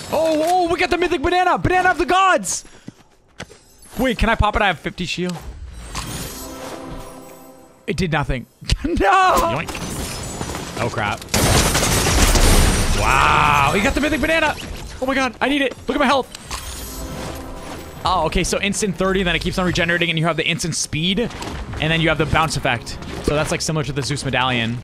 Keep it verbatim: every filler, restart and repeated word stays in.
Oh, oh, we got the mythic banana. Banana of the gods. Wait, can I pop it? I have fifty shield. It did nothing. No. Yoink. Oh, crap. Wow. He got the mythic banana. Oh, my God. I need it. Look at my health. Oh, okay. So instant thirty, then it keeps on regenerating, and you have the instant speed, and then you have the bounce effect. So that's like similar to the Zeus medallion.